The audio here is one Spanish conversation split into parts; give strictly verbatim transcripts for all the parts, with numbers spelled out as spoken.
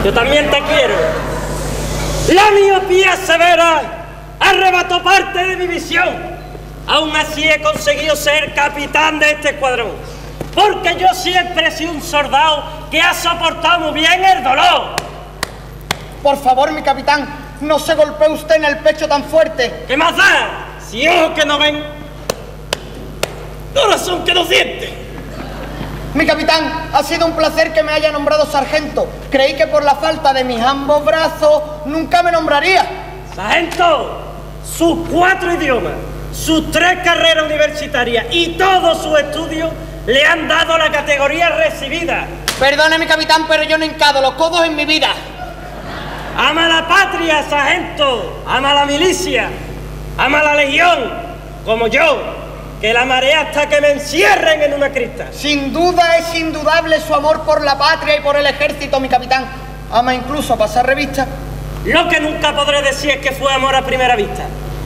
Yo también te quiero. La miopía severa arrebató parte de mi visión. Aún así he conseguido ser capitán de este escuadrón. Porque yo siempre he sido un soldado que ha soportado muy bien el dolor. Por favor, mi capitán, no se golpee usted en el pecho tan fuerte. ¿Qué más da? Si ojos que no ven, corazón que no siente. Mi capitán, ha sido un placer que me haya nombrado sargento. Creí que por la falta de mis ambos brazos nunca me nombraría. Sargento, sus cuatro idiomas, sus tres carreras universitarias y todos sus estudios le han dado la categoría recibida. Perdone, mi capitán, pero yo no he hincado los codos en mi vida. Ama la patria, sargento, ama la milicia, ama la legión, como yo, que la amaré hasta que me encierren en una crista. Sin duda es indudable su amor por la patria y por el ejército, mi capitán. Ama incluso pasar revista. Lo que nunca podré decir es que fue amor a primera vista.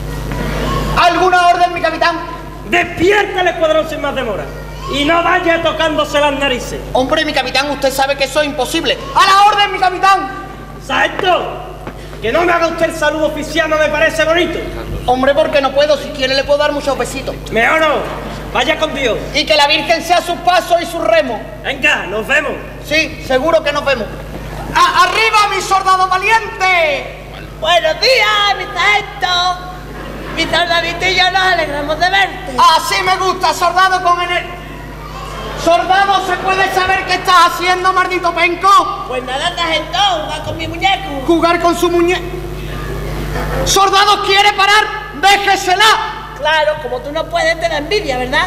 ¿Alguna orden, mi capitán? Despierta el escuadrón sin más demora y no vaya tocándose las narices. Hombre, mi capitán, usted sabe que eso es imposible. ¡A la orden, mi capitán! ¡Sargento! Que no me haga usted el saludo oficial, no me parece bonito. Hombre, porque no puedo. Si quiere le puedo dar muchos besitos. Mejor no. Vaya con Dios. Y que la Virgen sea sus pasos y sus remos. Venga, nos vemos. Sí, seguro que nos vemos. ¡A ¡Arriba, mi soldado valiente! Buenos días, mi sargento. Mi soldadito y yo nos alegramos de verte. Así me gusta, soldado con ener... Soldado, ¿se puede saber qué estás haciendo, maldito penco? Pues nada, sargento, jugar con mi muñeco. Jugar con su muñeco. Soldado, ¿quiere parar? ¡Déjesela! Claro, como tú no puedes, te da envidia, ¿verdad?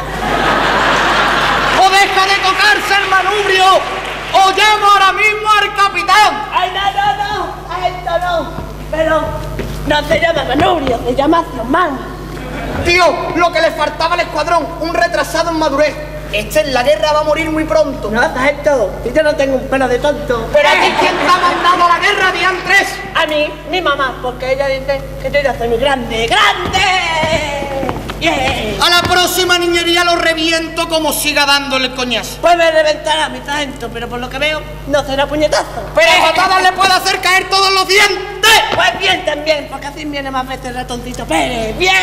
¡O deja de tocarse el manubrio! ¡O llamo ahora mismo al capitán! ¡Ay, no, no, no! ¡Sargento, no! Pero no se llama manubrio, se llama Zomán. Tío, lo que le faltaba al escuadrón, un retrasado en madurez. Este en la guerra va a morir muy pronto. No, sargento, yo no tengo un pelo de tonto. ¿Pero a ti quién te ha mandado a la guerra, diantres? A mí, mi mamá, porque ella dice que yo ya soy muy grande. ¡Grande! Yeah. A la próxima niñería lo reviento como siga dándole coñazo. Pues me reventará mi sargento, pero por lo que veo, no será puñetazo. Pero a patadas le puede hacer caer todos los dientes. Pues bien también, porque así viene más veces el ratoncito Pérez. ¡Bien!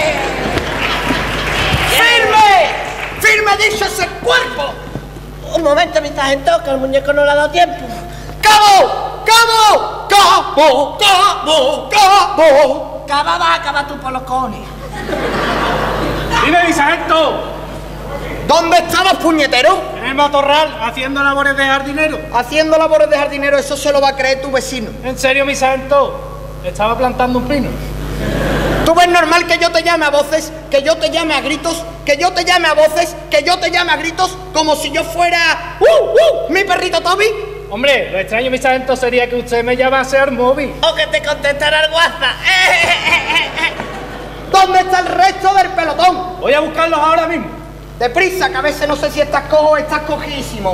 ¡Firme! ¡Firme, dicho ese cuerpo! Un momento, mi sargento, que el muñeco no le ha dado tiempo. ¡Cabo! ¡Cabo! ¡Cabo! ¡Cabo! ¡Cabo! Cava va a acabar tú por los cojones. ¡Dime, mi sargento! ¿Dónde estabas, puñetero? En el matorral, haciendo labores de jardinero. Haciendo labores de jardinero, eso se lo va a creer tu vecino. En serio, mi sargento, estaba plantando un pino. ¿Tú ves normal que yo te llame a voces, que yo te llame a gritos, que yo te llame a voces, que yo te llame a gritos, como si yo fuera... ¡Uh, uh! ¿Mi perrito Toby? Hombre, lo extraño, mi sargento, sería que usted me llamase al móvil. O que te contestara el WhatsApp. ¿Dónde está el resto del pelotón? Voy a buscarlos ahora mismo. Deprisa, que a veces no sé si estás cojo o estás cojísimo.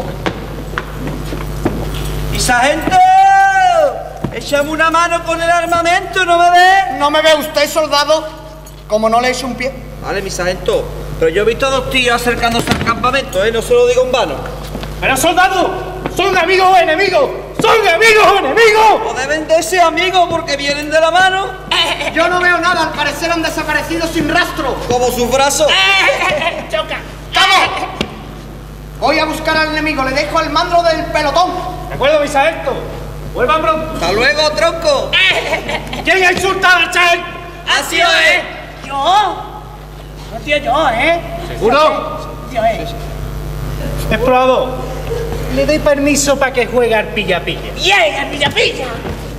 ¡Mi sargento! ¡Échame una mano con el armamento, ¿no me ve? ¿No me ve usted, soldado? Como no le eche un pie. Vale, mi sargento, pero yo he visto a dos tíos acercándose al campamento, ¿eh? No se lo digo en vano. ¡Pero, soldado! ¿Son amigos o enemigos? ¡Son amigos o enemigos! O deben de ser amigos porque vienen de la mano. Yo no veo nada, al parecer han desaparecido sin rastro. Como sus brazos. ¡Choca! ¡Cabo! Voy a buscar al enemigo, le dejo al mando del pelotón. De acuerdo, mi sargento. Vuelvan pronto. ¡Hasta luego, tronco! ¿Quién ha insultado al Che? ¡Así es! ¿Yo? No, tío, yo, ¿eh? ¿Seguro? Tío, ¿eh? Explorador, le doy permiso para que juegue al pilla-pilla. ¡Bien, el pilla-pilla!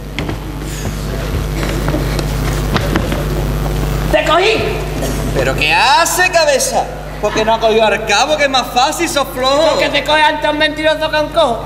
¡Te cogí! ¿Pero qué hace, cabeza? Porque no ha cogido al cabo, que es más fácil, sos flojo. Porque te coge antes un mentiroso que un cojo.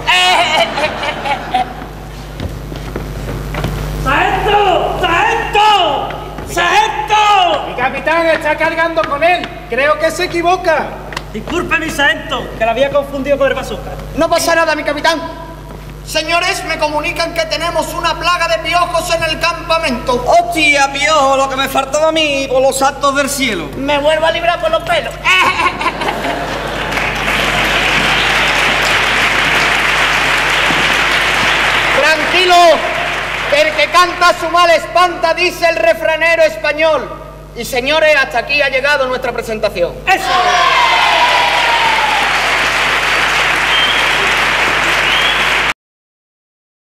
¡Sargento! ¡Sargento! ¡Sargento! Mi capitán está cargando con él. Creo que se equivoca. Disculpe, mi sargento, que la había confundido con el bazooka. No pasa nada, mi capitán. Señores, me comunican que tenemos una plaga de piojos en el campamento. ¡Hostia, piojo! Lo que me faltaba a mí por los saltos del cielo. Me vuelvo a librar por los pelos. Tranquilo, Que el que canta su mal espanta, dice el refranero español. Y señores, hasta aquí ha llegado nuestra presentación. ¡Eso!